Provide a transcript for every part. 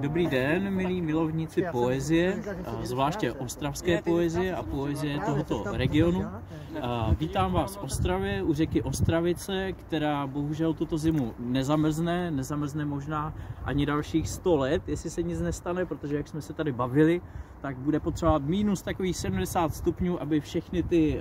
Dobrý den, milí milovníci poezie, zvláště ostravské poezie a poezie tohoto regionu. Vítám vás v Ostravě, u řeky Ostravice, která bohužel tuto zimu nezamrzne možná ani dalších 100 let, jestli se nic nestane, protože jak jsme se tady bavili, tak bude potřebovat minus takových 70 stupňů, aby všechny ty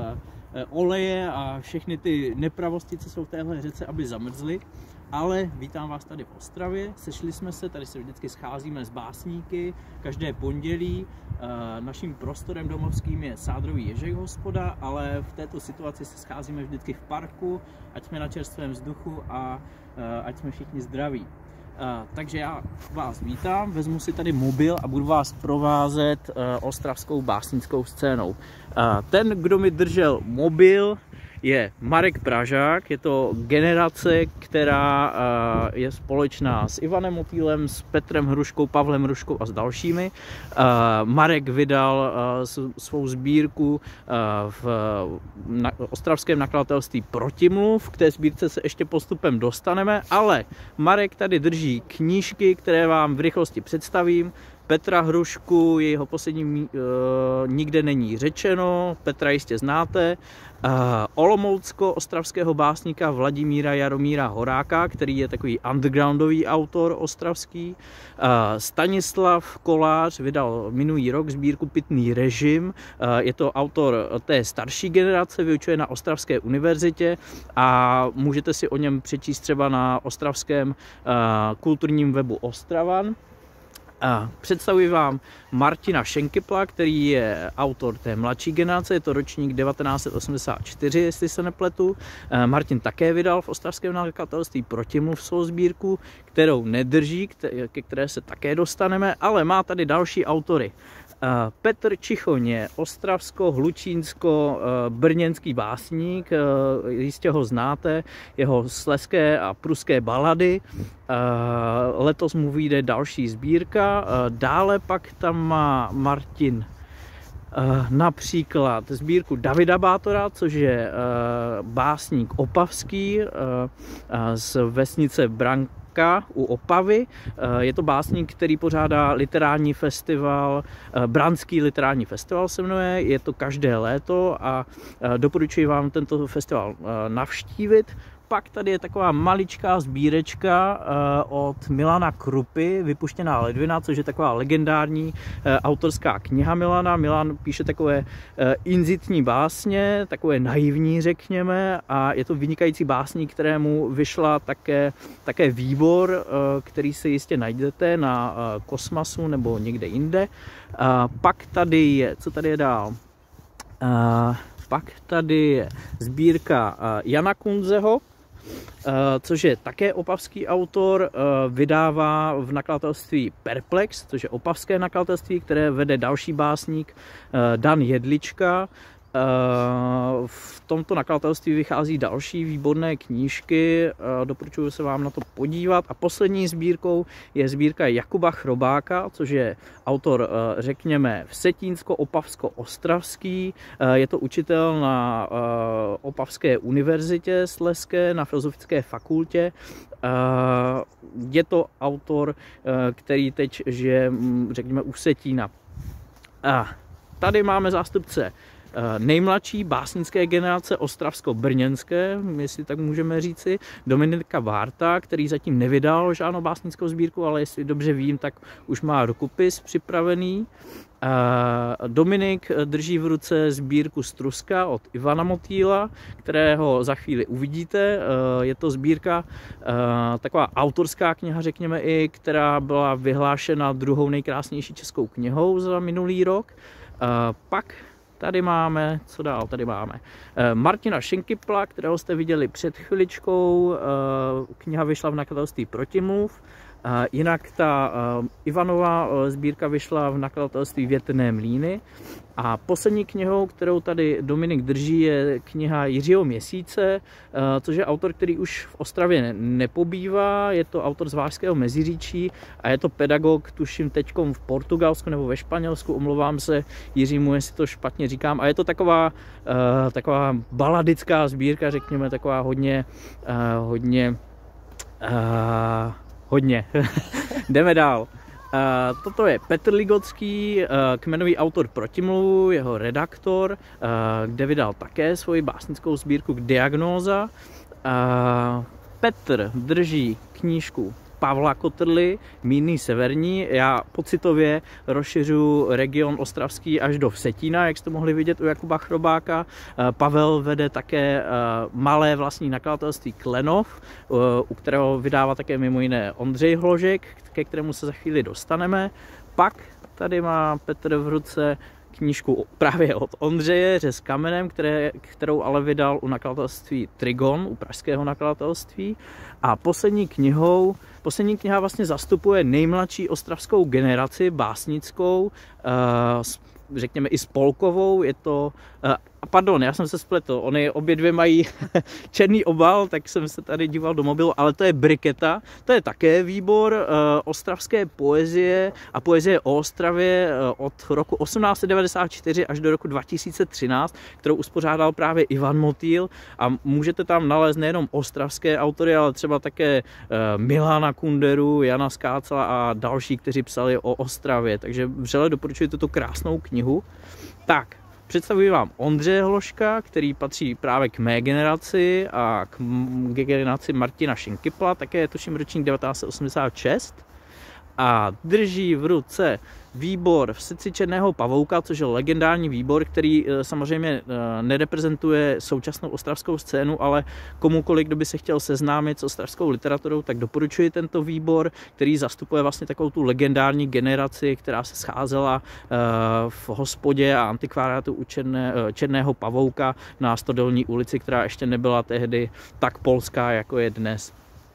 oleje a všechny ty nepravosti, co jsou v téhle řece, aby zamrzly. Ale vítám vás tady v Ostravě, sešli jsme se, tady se vždycky scházíme s básníky, každé pondělí. Naším prostorem domovským je Sádrový Ježek hospoda, ale v této situaci se scházíme vždycky v parku, ať jsme na čerstvém vzduchu a ať jsme všichni zdraví. Takže já vás vítám, vezmu si tady mobil a budu vás provázet ostravskou básnickou scénou. Ten, kdo mi držel mobil, je Marek Pražák, je to generace, která je společná s Ivanem Motýlem, s Petrem Hruškou, Pavlem Hruškou a s dalšími. Marek vydal svou sbírku v ostravském nakladatelství Protimluv, k té sbírce se ještě postupem dostaneme, ale Marek tady drží knížky, které vám v rychlosti představím. Petra Hrušku, jeho poslední nikde není řečeno, Petra jistě znáte. Olomoucko-ostravského básníka Vladimíra Jaromíra Horáka, který je takový undergroundový autor ostravský. Stanislav Kolář vydal minulý rok sbírku Pitný režim. Je to autor té starší generace, vyučuje na Ostravské univerzitě a můžete si o něm přečíst třeba na ostravském kulturním webu Ostravan. Představuji vám Martina Šenkypla, který je autor té mladší generace, je to ročník 1984, jestli se nepletu. Martin také vydal v ostravském nakladatelství Protimluv svou sbírku, kterou nedrží, ke které se také dostaneme, ale má tady další autory. Petr Čichoň je ostravsko-hlučínsko-brněnský básník, jistě ho znáte, jeho slezské a pruské balady. Letos mu vyjde další sbírka, dále pak tam má Martin například sbírku Davida Bátora, což je básník opavský z vesnice Branka u Opavy. Je to básník, který pořádá literární festival, Branský literární festival se jmenuje, je to každé léto a doporučuji vám tento festival navštívit. Pak tady je taková maličká sbírečka od Milana Krupy, Vypuštěná ledvina, což je taková legendární autorská kniha Milana. Milan píše takové inzitní básně, takové naivní, řekněme, a je to vynikající básník, kterému vyšla také výbor, který si jistě najdete na Kosmasu nebo někde jinde. Pak tady je, co tady je dál? Pak tady je sbírka Jana Kunzeho, což je také opavský autor, vydává v nakladatelství Perplex, což je opavské nakladatelství, které vede další básník Dan Jedlička. V tomto nakladatelství vychází další výborné knížky, doporučuji se vám na to podívat. A poslední sbírkou je sbírka Jakuba Chrobáka, což je autor, řekněme, vsetínsko-opavsko-ostravský. Je to učitel na Opavské univerzitě slezské, na Filozofické fakultě. Je to autor, který teď žije, řekněme, u Vsetína. Tady máme zástupce nejmladší básnické generace ostravsko-brněnské, jestli tak můžeme říci, Dominika Várta, který zatím nevydal žádnou básnickou sbírku, ale jestli dobře vím, tak už má rukopis připravený. Dominik drží v ruce sbírku Struska od Ivana Motýla, kterého za chvíli uvidíte. Je to sbírka, taková autorská kniha, řekněme i, která byla vyhlášena druhou nejkrásnější českou knihou za minulý rok. Pak tady máme, co dál tady máme? Martina Šenkypla, kterého jste viděli před chviličkou, kniha vyšla v nakladatelství Protimluv. Jinak ta Ivanova sbírka vyšla v nakladatelství Větrné mlýny. A poslední knihou, kterou tady Dominik drží, je kniha Jiřího Měsíce, což je autor, který už v Ostravě nepobývá. Je to autor z Vážského Meziříčí a je to pedagog, tuším teďkom v Portugalsku nebo ve Španělsku, omlouvám se Jiřímu, jestli to špatně říkám. A je to taková baladická sbírka, řekněme, taková hodně. Jdeme dál. Toto je Petr Ligocký, kmenový autor Protimluvu, jeho redaktor, kde vydal také svoji básnickou sbírku Diagnóza. Petr drží knížku Pavla Kotrly, Mírný severní. Já pocitově rozšiřuji region ostravský až do Vsetína, jak jste mohli vidět u Jakuba Chrobáka. Pavel vede také malé vlastní nakladatelství Klenov, u kterého vydává také mimo jiné Ondřej Hložek, ke kterému se za chvíli dostaneme. Pak tady má Petr v ruce knížku právě od Ondřeje, Řez kamenem, kterou ale vydal u nakladatelství Trigon, u pražského nakladatelství. A poslední kniha vlastně zastupuje nejmladší ostravskou generaci básnickou, řekněme i spolkovou. Je to, pardon, já jsem se spletl, oni obě dvě mají černý obal, tak jsem se tady díval do mobilu, ale to je Briketa, to je také výbor ostravské poezie a poezie o Ostravě od roku 1894 až do roku 2013, kterou uspořádal právě Ivan Motýl, a můžete tam nalézt nejenom ostravské autory, ale třeba také Milana Kunderu, Jana Skácela a další, kteří psali o Ostravě, takže vřele doporučuji tuto krásnou knihu. Tak, představuji vám Ondřeje Hložka, který patří právě k mé generaci a k generaci Martina Šinkypla, také je tuším ročník 1986, a drží v ruce výbor v srdci černého pavouka, což je legendární výbor, který samozřejmě nereprezentuje současnou ostravskou scénu, ale komukoliv, kdo by se chtěl seznámit s ostravskou literaturou, tak doporučuji tento výbor, který zastupuje vlastně takovou tu legendární generaci, která se scházela v hospodě a antikváriátu u černého pavouka na Stodolní ulici, která ještě nebyla tehdy tak polská, jako je dnes.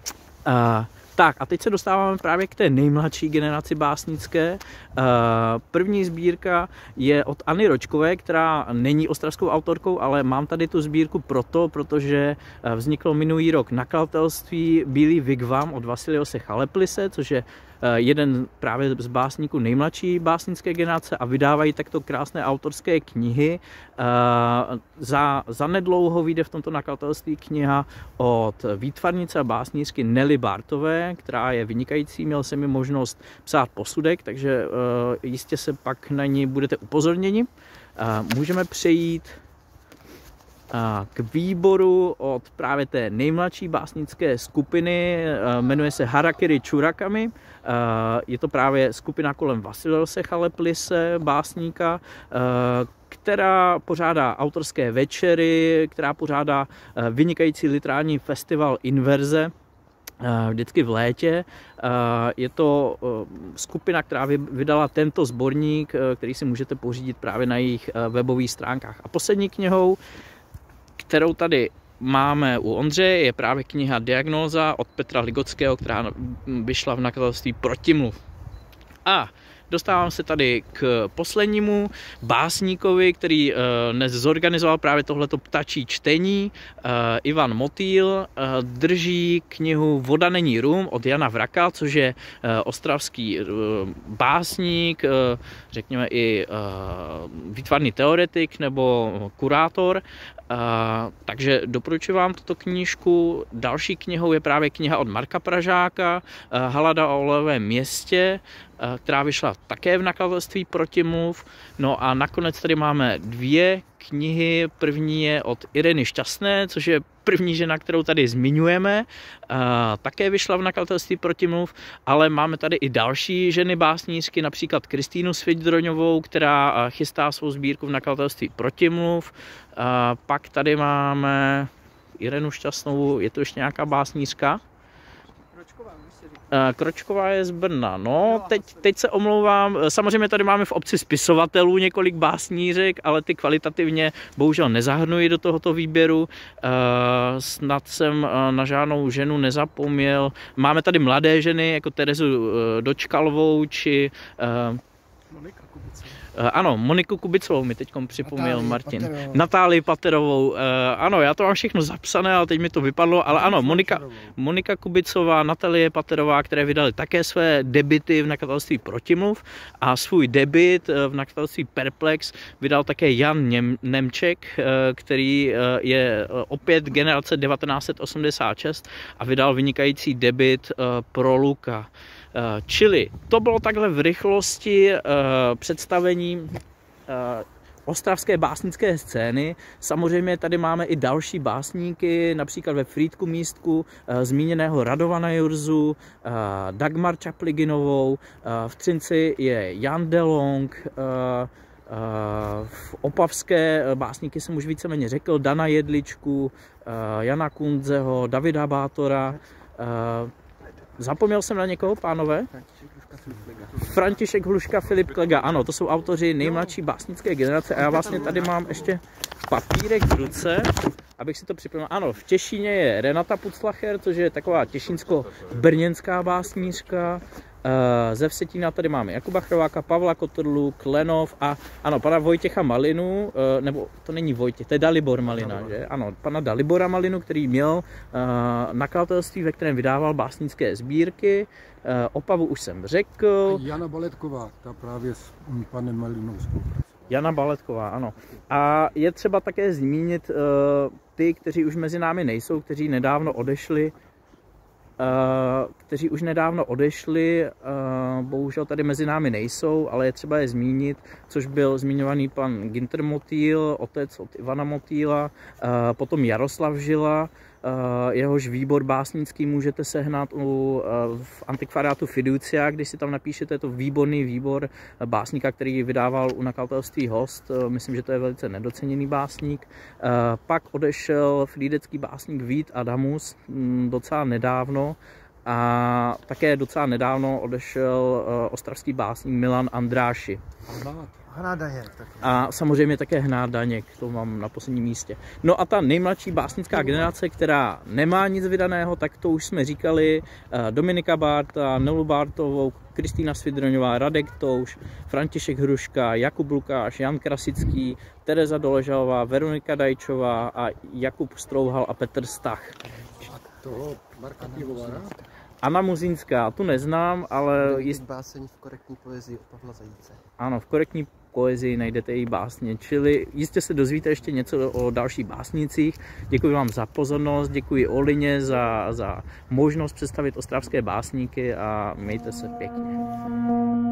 Tak a teď se dostáváme právě k té nejmladší generaci básnické. První sbírka je od Anny Ročkové, která není ostravskou autorkou, ale mám tady tu sbírku protože vzniklo minulý rok nakladatelství Bílý Vigvam od Vasiliose Chaleplise, což je jeden právě z básníků nejmladší básnické generace, a vydávají takto krásné autorské knihy. Za nedlouho vyjde v tomto nakladatelství kniha od výtvarnice a básnířky Nelly Bartové, která je vynikající, měl jsem mi možnost psát posudek, takže jistě se pak na ní budete upozorněni. Můžeme přejít k výboru od právě té nejmladší básnické skupiny, jmenuje se Harakiri Churakami. Je to právě skupina kolem Vasiliose Chaleplise, básníka, která pořádá autorské večery, která pořádá vynikající literární festival Inverze, vždycky v létě. Je to skupina, která vydala tento sborník, který si můžete pořídit právě na jejich webových stránkách. A poslední knihou, kterou tady máme u Ondřeje, je právě kniha Diagnóza od Petra Ligockého, která vyšla v nakladatelství Protimluv. A dostávám se tady k poslednímu básníkovi, který dnes zorganizoval právě tohleto ptačí čtení. Ivan Motýl drží knihu Voda není rum od Jana Vraka, což je ostravský básník, řekněme i výtvarný teoretik nebo kurátor. Takže doporučuji vám tuto knížku. Další knihou je právě kniha od Marka Pražáka, Halada o olejovém městě, která vyšla také v nakladatelství Protimluv. No a nakonec tady máme dvě knihy. První je od Ireny Šťastné, což je první žena, kterou tady zmiňujeme. Také vyšla v nakladatelství Protimluv, ale máme tady i další ženy básnířky, například Kristýnu Svěďdroňovou, která chystá svou sbírku v nakladatelství Protimluv. Pak tady máme Irenu Šťastnou, je to ještě nějaká básnířka? Kročková je z Brna, no, teď se omlouvám, samozřejmě tady máme v obci spisovatelů několik básnířek, ale ty kvalitativně bohužel nezahrnuji do tohoto výběru, snad jsem na žádnou ženu nezapomněl. Máme tady mladé ženy, jako Terezu Dočkalovou, či ano, Moniku Kubicovou mi teď připomněl Martin. Natálii Paterovou. Ano, já to mám všechno zapsané, ale teď mi to vypadlo. Ale ano, Monika Kubicová, Natálie Paterová, které vydali také své debuty v nakladatelství Protimluv, a svůj debut v nakladatelství Perplex vydal také Jan Nemček, který je opět generace 1986 a vydal vynikající debut Pro Luka. Čili to bylo takhle v rychlosti představení ostravské básnické scény. Samozřejmě tady máme i další básníky, například ve Frýdku Místku zmíněného Radovana Jurzu, Dagmar Čapliginovou, v Třinci je Jan Delong, v opavské básníky jsem už víceméně řekl, Dana Jedličku, Jana Kundzeho, Davida Bátora. Zapomněl jsem na někoho, pánové? František Hluška, Filip Klega, ano, to jsou autoři nejmladší básnické generace a já vlastně tady mám ještě papírek v ruce, abych si to připomněl. Ano, v Těšíně je Renata Puclacher, což je taková těšínsko-brněnská básnířka. Ze Vsetína tady máme Jakuba Chrováka, Pavla Kotrlu, Klenov a ano, pana Vojtěcha Malinu, nebo to není Vojtěch, to je Dalibor Malina, že? Ano, pana Dalibora Malinu, který měl nakladatelství, ve kterém vydával básnické sbírky. Opavu už jsem řekl. A Jana Baletková, ta právě s panem Malinou spolupracovala. Jana Baletková, ano. A je třeba také zmínit ty, kteří už mezi námi nejsou, kteří už nedávno odešli, bohužel tady mezi námi nejsou, ale je třeba je zmínit, což byl zmiňovaný pan Ginter Motýl, otec od Ivana Motýla, potom Jaroslav Žila, jehož výbor básnický můžete sehnat v antikvariátu Fiducia, když si tam napíšete, je to výborný výbor básníka, který vydával u nakladatelství Host. Myslím, že to je velice nedoceněný básník. Pak odešel frýdecký básník Vít Adamus docela nedávno a také docela nedávno odešel ostravský básník Milan Andráši. Hnát Daněk. A samozřejmě také Hnát Daněk, to mám na posledním místě. No a ta nejmladší básnická generace, která nemá nic vydaného, tak to už jsme říkali, Dominika Bárta, Nelu Bártovou, Kristýna Svidroňová, Radek Touš, František Hruška, Jakub Lukáš, Jan Krasický, Tereza Doležalová, Veronika Dajčová a Jakub Strouhal a Petr Stach. A toho Marka Pivovara? Anna Muzínská, tu neznám, ale... Báseň v korektní poezii od Pavla Zajíce. Ano, v korektní poezii najdete její básně, čili jistě se dozvíte ještě něco o dalších básnicích. Děkuji vám za pozornost, děkuji Olině za možnost představit ostravské básníky a mějte se pěkně.